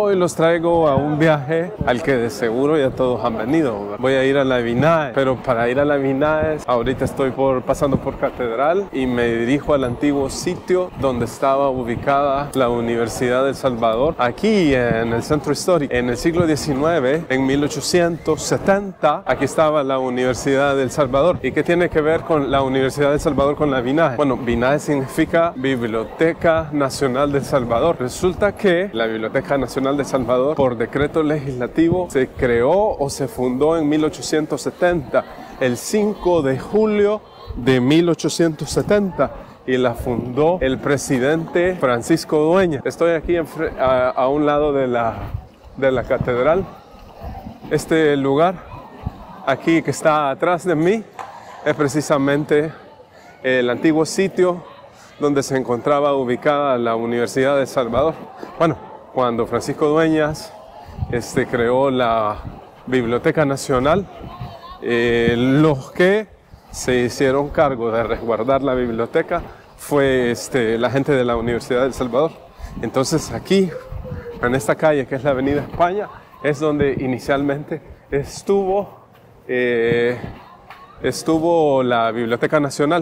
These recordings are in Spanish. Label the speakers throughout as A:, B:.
A: Hoy los traigo a un viaje al que de seguro ya todos han venido. Voy a ir a la Vinaes, pero para ir a la Vinaes ahorita estoy pasando por Catedral y me dirijo al antiguo sitio donde estaba ubicada la Universidad del Salvador, aquí en el centro histórico. En el siglo XIX, en 1870, aquí estaba la Universidad del Salvador. ¿Y qué tiene que ver con la Universidad del Salvador con la Vinaes? Bueno, Vinaes significa Biblioteca Nacional del Salvador. Resulta que la Biblioteca Nacional de Salvador, por decreto legislativo, se creó o se fundó en 1870, el 5 de julio de 1870, y la fundó el presidente Francisco Dueñas. Estoy aquí a un lado de la catedral. Este lugar, aquí que está atrás de mí, es precisamente el antiguo sitio donde se encontraba ubicada la Universidad de El Salvador. Bueno, cuando Francisco Dueñas creó la Biblioteca Nacional, los que se hicieron cargo de resguardar la biblioteca fue la gente de la Universidad de El Salvador. Entonces aquí, en esta calle que es la Avenida España, es donde inicialmente estuvo la Biblioteca Nacional.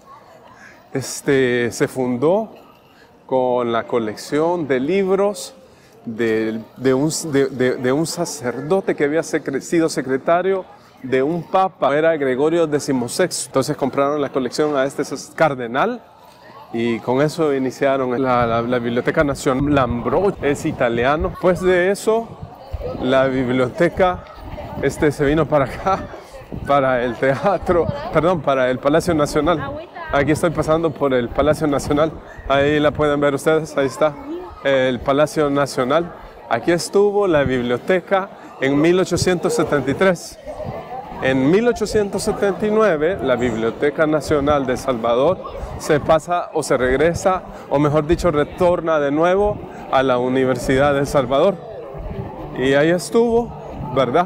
A: Se fundó con la colección de libros de un sacerdote que había sido secretario de un papa, era Gregorio XVI. Entonces compraron la colección a este cardenal y con eso iniciaron la Biblioteca Nacional. Lambrou es italiano. Después de eso, la biblioteca se vino para acá, para el para el Palacio Nacional. Aquí estoy pasando por el Palacio Nacional. Ahí la pueden ver ustedes, ahí está el Palacio Nacional. Aquí estuvo la biblioteca en 1873. En 1879, la Biblioteca Nacional de El Salvador se pasa o se regresa, o mejor dicho, retorna de nuevo a la Universidad de El Salvador. Y ahí estuvo, ¿verdad?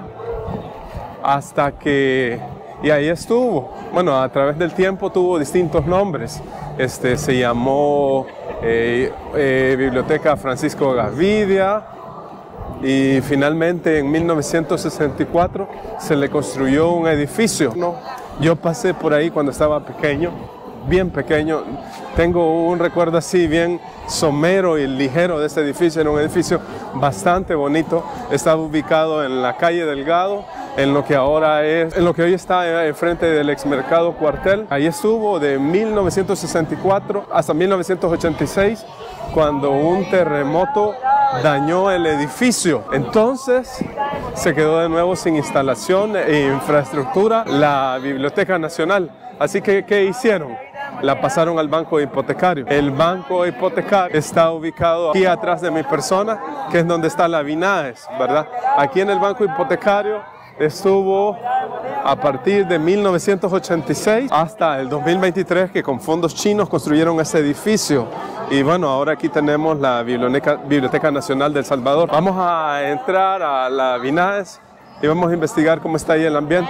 A: Y ahí estuvo. Bueno, a través del tiempo tuvo distintos nombres. Se llamó Biblioteca Francisco Gavidia, y finalmente en 1964 se le construyó un edificio. Yo pasé por ahí cuando estaba pequeño, bien pequeño. Tengo un recuerdo así bien somero y ligero de este edificio. Era un edificio bastante bonito. Estaba ubicado en la calle Delgado, en lo que hoy está enfrente del exmercado Cuartel. Ahí estuvo de 1964 hasta 1986, cuando un terremoto dañó el edificio. Entonces se quedó de nuevo sin instalación e infraestructura la Biblioteca Nacional. Así que, ¿qué hicieron? La pasaron al banco hipotecario. El banco hipotecario está ubicado aquí atrás de mi persona, que es donde está la Vinaes, ¿verdad? Aquí en el banco hipotecario estuvo a partir de 1986 hasta el 2023, que con fondos chinos construyeron ese edificio. Y bueno, ahora aquí tenemos la Biblioteca Nacional de El Salvador. Vamos a entrar a la Vinaes y vamos a investigar cómo está ahí el ambiente.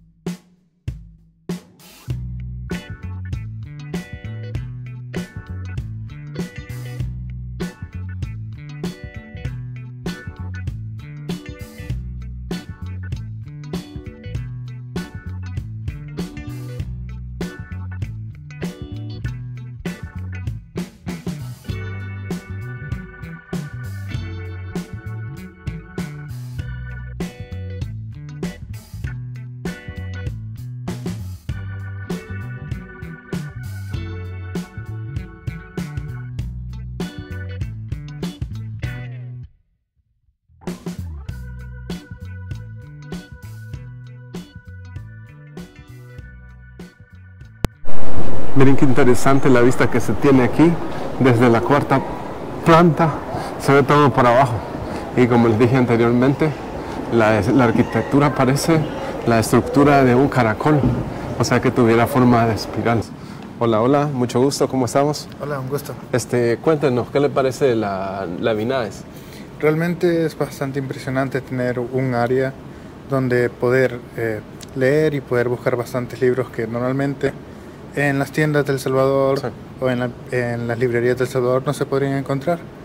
A: Miren qué interesante la vista que se tiene aquí desde la cuarta planta. Se ve todo por abajo y, como les dije anteriormente, la arquitectura parece la estructura de un caracol, o sea que tuviera forma de espiral. Hola, hola, mucho gusto, ¿cómo estamos?
B: Hola, un gusto.
A: Cuéntenos, ¿qué le parece la Vinaes?
B: Realmente es bastante impresionante tener un área donde poder leer y poder buscar bastantes libros que normalmente en las tiendas del Salvador, sí, o en las librerías del Salvador no se podrían encontrar.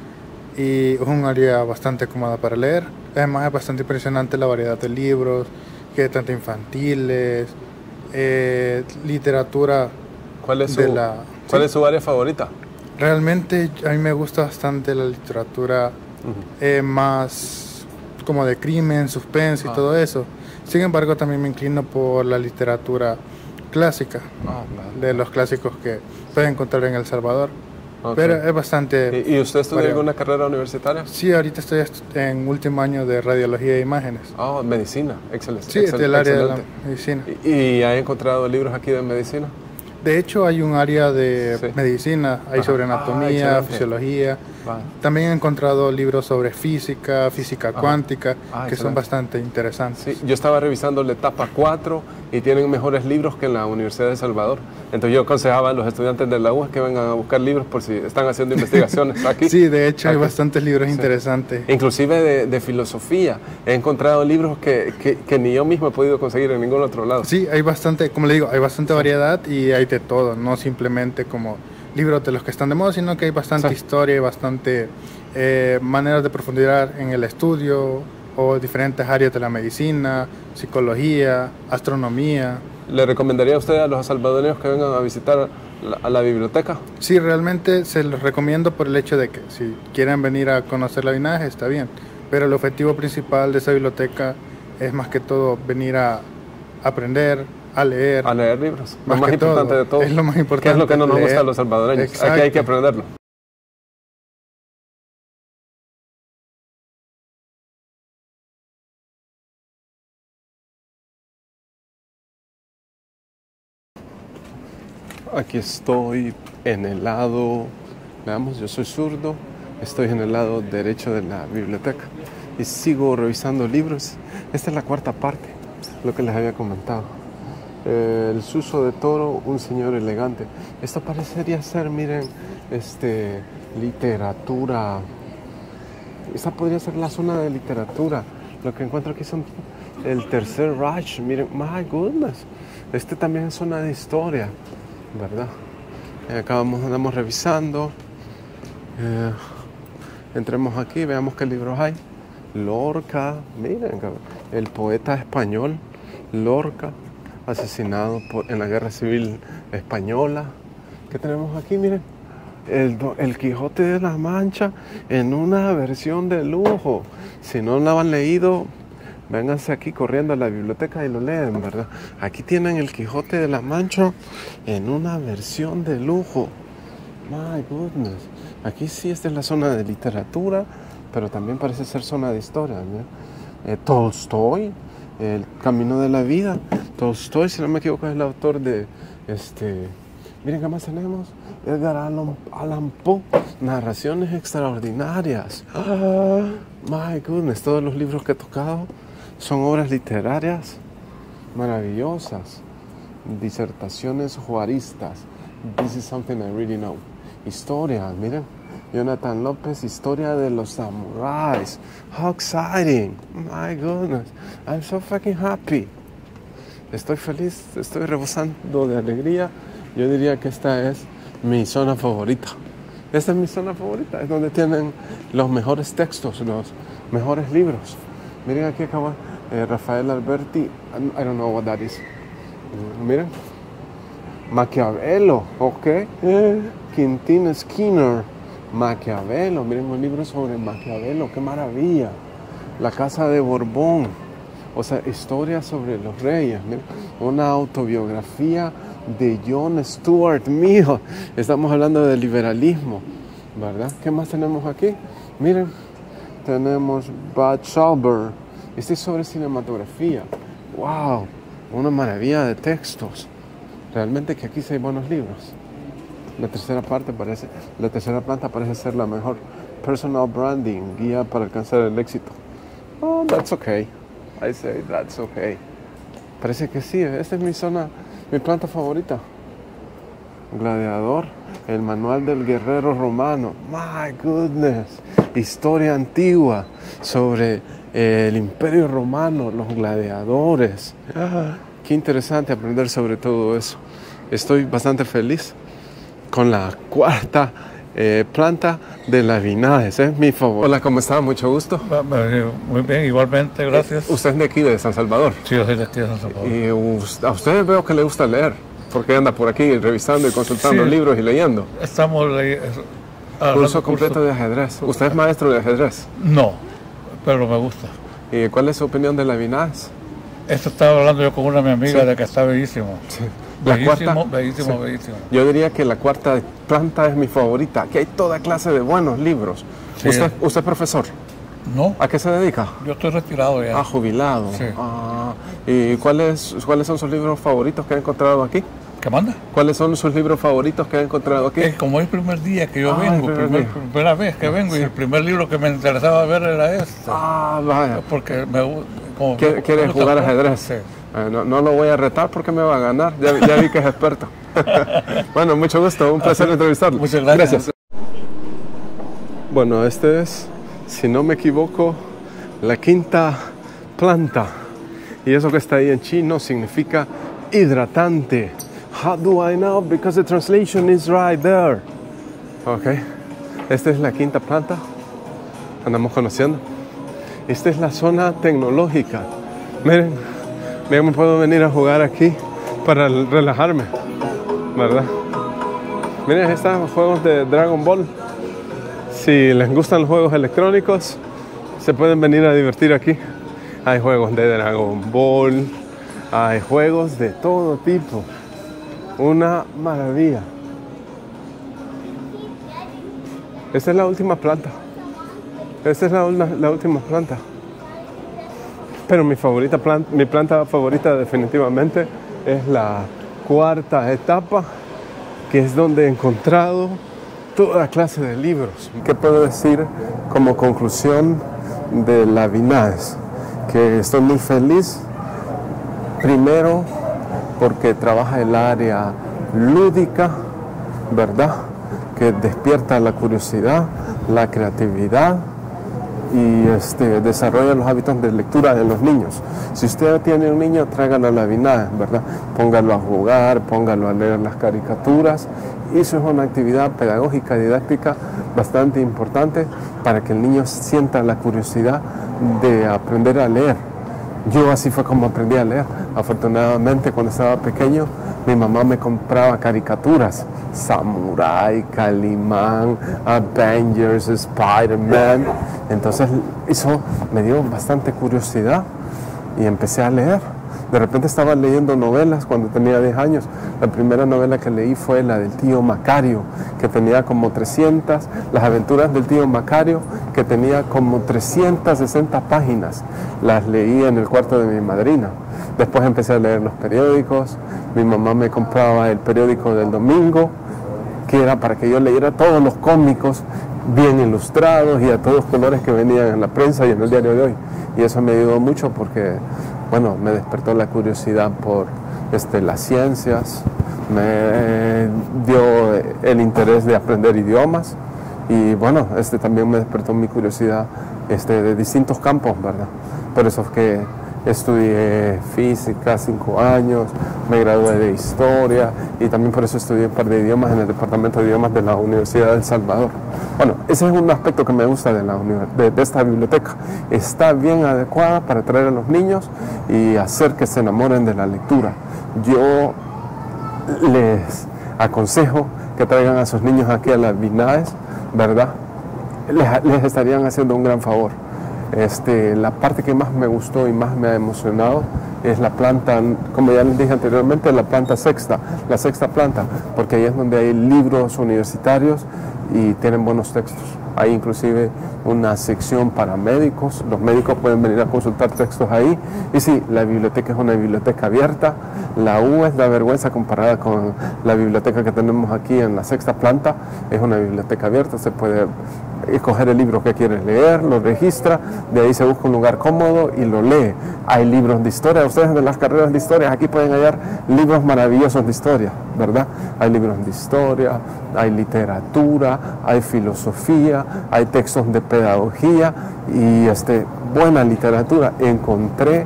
B: y es un área bastante cómoda para leer. Además es bastante impresionante la variedad de libros, que tanto infantiles, literatura
A: ¿Cuál es
B: de
A: su,
B: la...
A: ¿cuál
B: sí.
A: es su área favorita?
B: Realmente a mí me gusta bastante la literatura más como de crimen, suspense y todo eso. Sin embargo, también me inclino por la literatura clásica, de los clásicos que puedes encontrar en El Salvador.
A: Okay.
B: Pero es bastante...
A: ¿Y usted estudia
B: variado.
A: alguna carrera universitaria?
B: Sí, ahorita estoy en último año de radiología de imágenes.
A: Medicina, excelente.
B: Sí, del área de la medicina.
A: ¿Y ha encontrado libros aquí de medicina?
B: De hecho, hay un área de medicina, hay sobre anatomía, fisiología. También he encontrado libros sobre física cuántica, que son bastante interesantes.
A: Sí, yo estaba revisando la etapa 4 y tienen mejores libros que en la Universidad de Salvador. Entonces yo aconsejaba a los estudiantes de la UAS que vengan a buscar libros por si están haciendo investigaciones aquí.
B: Sí, de hecho hay bastantes libros interesantes.
A: Inclusive de filosofía. He encontrado libros que ni yo mismo he podido conseguir en ningún otro lado.
B: Sí, hay bastante, como le digo, hay bastante variedad y hay de todo, no simplemente como libros de los que están de moda, sino que hay bastante historia y bastante maneras de profundizar en el estudio o diferentes áreas de la medicina, psicología, astronomía.
A: ¿Le recomendaría a usted a los salvadoreños que vengan a visitar a la biblioteca?
B: Sí, realmente se los recomiendo por el hecho de que si quieren venir a conocer la Vinaje está bien, pero el objetivo principal de esa biblioteca es más que todo venir a aprender, a leer.
A: A leer libros. Lo
B: Más
A: más importante de todo.
B: Es lo más importante.
A: ¿Qué es lo que no nos gusta a los salvadoreños?
B: Exacto.
A: Aquí hay que aprenderlo. Aquí estoy en el lado, veamos, yo soy zurdo, estoy en el lado derecho de la biblioteca y sigo revisando libros. Esta es la cuarta parte, lo que les había comentado. El Suso de Toro, un señor elegante. Esto parecería ser, miren, literatura. Esta podría ser la zona de literatura. Lo que encuentro aquí son el Tercer Reich. Miren, my goodness. También es zona de historia, ¿verdad? Acá andamos revisando. Entremos aquí, veamos qué libros hay. Lorca, miren, el poeta español Lorca, asesinado en la Guerra Civil Española. ¿Qué tenemos aquí? Miren, el Quijote de la Mancha en una versión de lujo. Si no lo han leído, vénganse aquí corriendo a la biblioteca y lo leen, ¿verdad? Aquí tienen el Quijote de la Mancha en una versión de lujo. My goodness. Aquí sí esta es la zona de literatura, pero también parece ser zona de historia, ¿no? Tolstoy, El Camino de la Vida. Tolstoy, si no me equivoco, es el autor de miren qué más tenemos. Edgar Allan Poe, narraciones extraordinarias. My goodness, todos los libros que he tocado son obras literarias maravillosas. Disertaciones juaristas. This is something I really know. Historia, miren. Jonathan López, Historia de los Samuráis. How exciting. My goodness. I'm so fucking happy. Estoy feliz, estoy rebosando de alegría. Yo diría que esta es mi zona favorita. Esta es mi zona favorita. Es donde tienen los mejores textos, los mejores libros. Miren aquí acaba Rafael Alberti. I don't know what that is. Miren. Maquiavelo, ok. Quentin Skinner. Maquiavelo, miren un libro sobre Maquiavelo, qué maravilla. La Casa de Borbón, o sea, historia sobre los reyes, miren. Una autobiografía de John Stuart Mill. Estamos hablando de liberalismo, ¿verdad? ¿Qué más tenemos aquí? Miren, tenemos Bud Shalber. Este es sobre cinematografía. ¡Wow! Una maravilla de textos. Realmente que aquí sí hay buenos libros. La tercera planta parece ser la mejor. Personal branding, guía para alcanzar el éxito. Oh, that's okay. I say that's okay. Parece que sí, esta es mi zona, mi planta favorita. Gladiador, el manual del guerrero romano. My goodness. Historia antigua sobre el imperio romano, los gladiadores. Qué interesante aprender sobre todo eso. Estoy bastante feliz con la cuarta planta de la Vinaes, es mi favorito. Hola, ¿cómo está? Mucho gusto.
C: Muy bien, igualmente, gracias.
A: ¿Usted es de aquí, de San Salvador?
C: Sí, yo soy de aquí de San Salvador.
A: Y a usted veo que le gusta leer, porque anda por aquí revisando y consultando libros y leyendo.
C: Estamos leyendo.
A: Curso completo de ajedrez. ¿Usted es maestro de ajedrez?
C: No, pero me gusta.
A: ¿Y cuál es su opinión de la Vinaes?
C: Esto estaba hablando yo con una mi amiga de que está bellísimo.
A: Sí.
C: Bellísimo.
A: Yo diría que la cuarta planta es mi favorita. Aquí hay toda clase de buenos libros.
C: Sí.
A: ¿Usted es profesor?
C: No.
A: ¿A qué se dedica?
C: Yo estoy retirado ya.
A: Ah, jubilado.
C: Sí.
A: ¿Y cuáles son sus libros favoritos que ha encontrado aquí?
C: ¿Qué manda?
A: ¿Cuáles son sus libros favoritos que ha encontrado aquí?
C: Como es el primer día que yo vengo, primera vez que vengo, y el primer libro que me interesaba ver era este.
A: Vaya.
C: Porque
A: ¿Quiere jugar ajedrez?
C: Sí.
A: No lo voy a retar porque me va a ganar. Ya vi que es experto. Bueno, mucho gusto. Un placer entrevistarlo.
C: Muchas gracias.
A: Bueno, este es, si no me equivoco, la quinta planta. Y eso que está ahí en chino significa hidratante. How do I know? Because the translation is right there. Ok. Esta es la quinta planta. Andamos conociendo. Esta es la zona tecnológica. Miren, me puedo venir a jugar aquí para relajarme, ¿verdad? Miren, están los juegos de Dragon Ball. Si les gustan los juegos electrónicos, se pueden venir a divertir aquí. Hay juegos de Dragon Ball, hay juegos de todo tipo. Una maravilla. Esta es la última planta. Esta es la última planta. Pero mi planta favorita definitivamente es la cuarta etapa, que es donde he encontrado toda clase de libros. ¿Qué puedo decir como conclusión de la Vinaes? Que estoy muy feliz, primero porque trabaja el área lúdica, ¿verdad? Que despierta la curiosidad, la creatividad y desarrolla los hábitos de lectura de los niños. Si usted tiene un niño, tráigalo a la Vinaes, ¿verdad? Póngalo a jugar, póngalo a leer las caricaturas. Eso es una actividad pedagógica y didáctica bastante importante para que el niño sienta la curiosidad de aprender a leer. Yo así fue como aprendí a leer. Afortunadamente, cuando estaba pequeño, mi mamá me compraba caricaturas. Samurai, Calimán, Avengers, Spider-Man. Entonces eso me dio bastante curiosidad y empecé a leer. De repente estaba leyendo novelas cuando tenía 10 años. La primera novela que leí fue la del tío Macario, que tenía como 300, Las aventuras del tío Macario, que tenía como 360 páginas. Las leí en el cuarto de mi madrina. Después empecé a leer los periódicos. Mi mamá me compraba el periódico del domingo, que era para que yo leyera todos los cómicos bien ilustrados y a todos los colores que venían en la prensa y en el diario de hoy. Y eso me ayudó mucho porque, bueno, me despertó la curiosidad por las ciencias, me dio el interés de aprender idiomas y, bueno, también me despertó mi curiosidad de distintos campos, ¿verdad? Por eso es que estudié física 5 años, me gradué de historia y también por eso estudié un par de idiomas en el departamento de idiomas de la Universidad de El Salvador. Bueno, ese es un aspecto que me gusta de esta biblioteca. Está bien adecuada para atraer a los niños y hacer que se enamoren de la lectura. Yo les aconsejo que traigan a sus niños aquí a las Vinaes, ¿verdad? Les estarían haciendo un gran favor. La parte que más me gustó y más me ha emocionado es la planta, como ya les dije anteriormente, la sexta planta, porque ahí es donde hay libros universitarios y tienen buenos textos. Hay inclusive una sección para médicos, los médicos pueden venir a consultar textos ahí. Y sí, la biblioteca es una biblioteca abierta. La U es la vergüenza comparada con la biblioteca que tenemos aquí en la sexta planta. Es una biblioteca abierta, se puede escoger el libro que quieres leer, lo registra, de ahí se busca un lugar cómodo y lo lee. Hay libros de historia, ustedes de las carreras de historia aquí pueden hallar libros maravillosos de historia, ¿verdad? Hay libros de historia, hay literatura, hay filosofía, hay textos de pedagogía y buena literatura. Encontré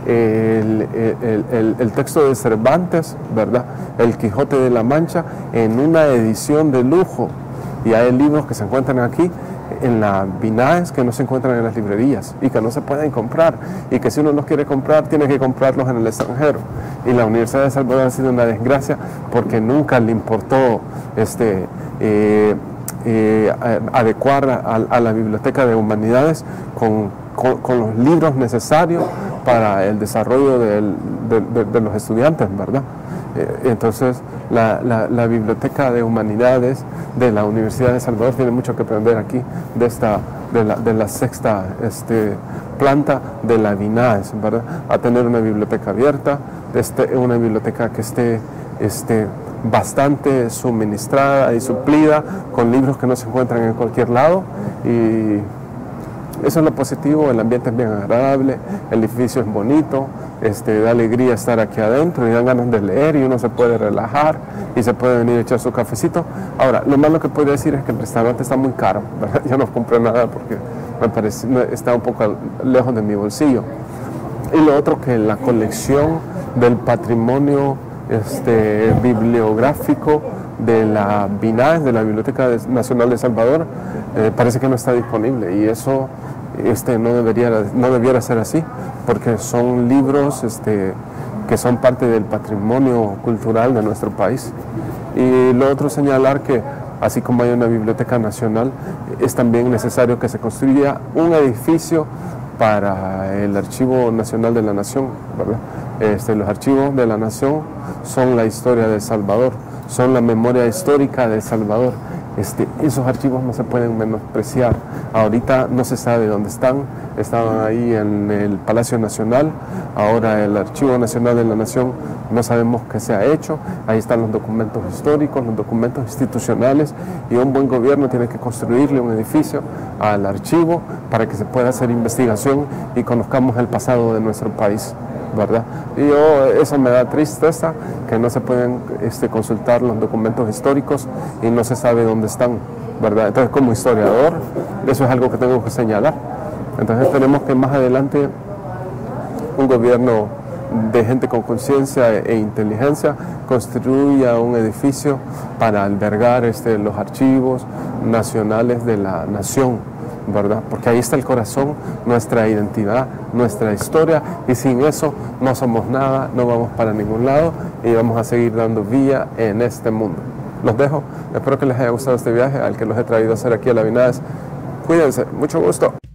A: el texto de Cervantes, ¿verdad? El Quijote de la Mancha en una edición de lujo. Y hay libros que se encuentran aquí en la BINAES que no se encuentran en las librerías y que no se pueden comprar, y que si uno los quiere comprar tiene que comprarlos en el extranjero. Y la Universidad de Salvador ha sido una desgracia porque nunca le importó adecuar a la Biblioteca de Humanidades con los libros necesarios para el desarrollo de los estudiantes, ¿verdad? Entonces, la Biblioteca de Humanidades de la Universidad de Salvador tiene mucho que aprender aquí de la sexta planta de la BINAES, ¿verdad? A tener una biblioteca abierta, una biblioteca que esté bastante suministrada y suplida con libros que no se encuentran en cualquier lado, y eso es lo positivo. El ambiente es bien agradable, el edificio es bonito, da alegría estar aquí adentro y dan ganas de leer y uno se puede relajar y se puede venir a echar su cafecito. Ahora, lo malo que puedo decir es que el restaurante está muy caro, ¿verdad? Yo no compré nada porque me parece, está un poco lejos de mi bolsillo. Y lo otro, que la colección del patrimonio bibliográfico de la BINAES, de la Biblioteca Nacional de Salvador, parece que no está disponible, y eso no debiera ser así, porque son libros que son parte del patrimonio cultural de nuestro país. Y lo otro, señalar que así como hay una biblioteca nacional, es también necesario que se construya un edificio para el Archivo Nacional de la Nación, ¿verdad? Los archivos de la Nación son la historia de El Salvador, son la memoria histórica de El Salvador. Esos archivos no se pueden menospreciar. Ahorita no se sabe dónde están. Estaban ahí en el Palacio Nacional. Ahora el Archivo Nacional de la Nación no sabemos qué se ha hecho. Ahí están los documentos históricos, los documentos institucionales, y un buen gobierno tiene que construirle un edificio al archivo para que se pueda hacer investigación y conozcamos el pasado de nuestro país, ¿verdad? Y eso me da tristeza, que no se pueden consultar los documentos históricos y no se sabe dónde están, ¿verdad? Entonces, como historiador, eso es algo que tengo que señalar. Entonces tenemos que más adelante un gobierno de gente con conciencia e inteligencia construya un edificio para albergar los archivos nacionales de la nación, ¿verdad? Porque ahí está el corazón, nuestra identidad, nuestra historia, y sin eso no somos nada, no vamos para ningún lado y vamos a seguir dando vía en este mundo. Los dejo, espero que les haya gustado este viaje al que los he traído a hacer aquí a la BINAES. Cuídense, mucho gusto.